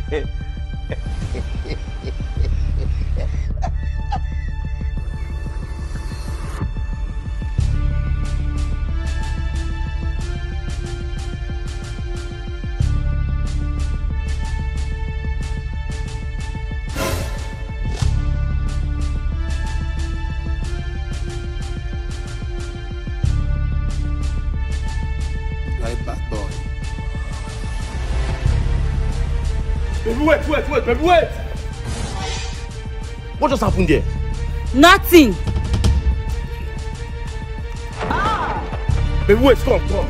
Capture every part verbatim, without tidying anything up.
Baby, wait, wait, wait, baby, wait! What just happened there? Nothing! Ah! Baby, wait, come, come.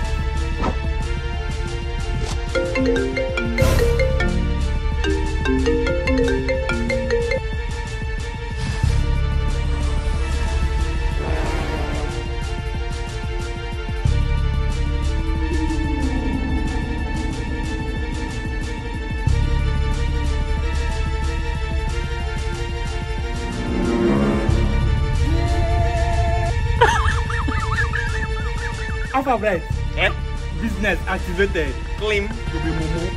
Alpha Bright. Eh? Business activated. Claim to be Momo.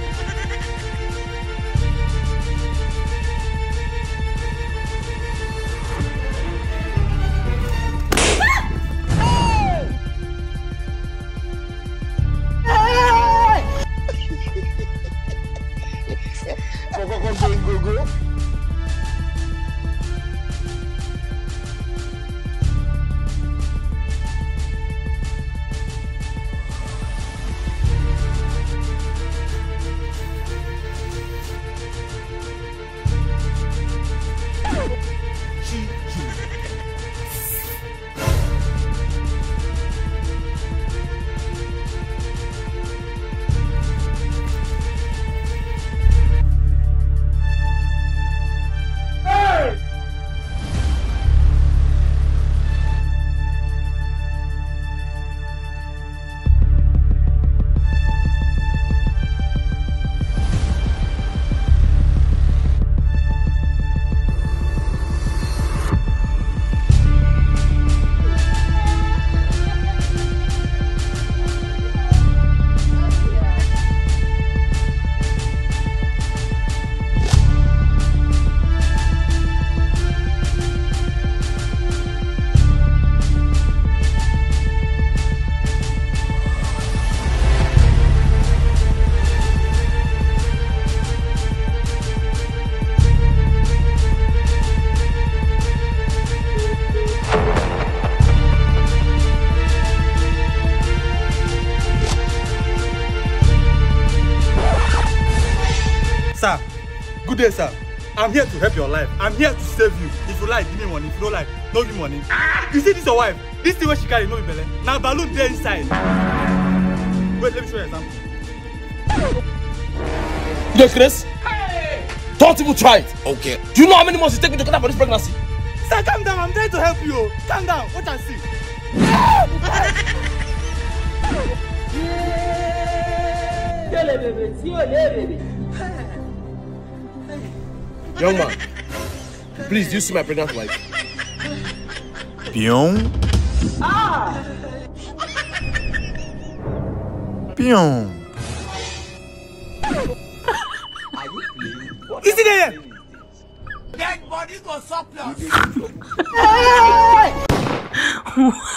Go, go, go, go, go, go. Sir, good day, sir. I'm here to help your life. I'm here to save you. If you like, give me money. If you don't like, no give me money. You see this your wife? This thing where she carry no be belle. Now balloon there inside. Wait, let me show you an example. You Chris? Hey! Don't even try it. Okay. Do you know how many months it takes me to cut out for this pregnancy? Sir, calm down. I'm trying to help you. Calm down. Watch and see. Young man, please, do you see my pregnant wife? Pion. Ah! Pion. Are you playing? Is it there? Dead body go surplus. Hey!